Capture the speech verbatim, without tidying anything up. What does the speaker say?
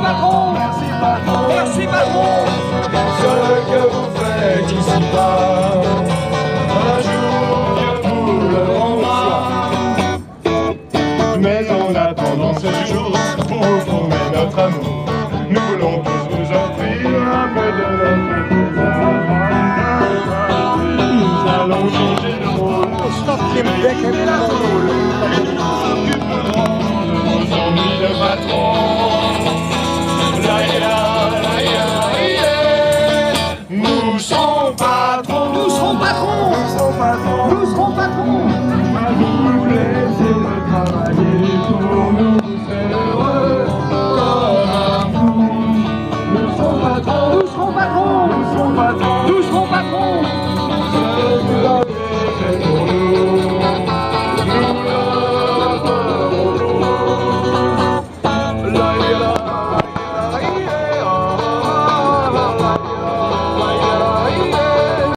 patron. Merci patron. Merci patron. Ce que vous faites ici-bas, un jour Dieu vous le rendra. Mais en attendant ce jour, pour vous prouver notre amour, nous voulons tous vous offrir un peu de notre plaisir. Nous allons changer de rôle. Stop Québec,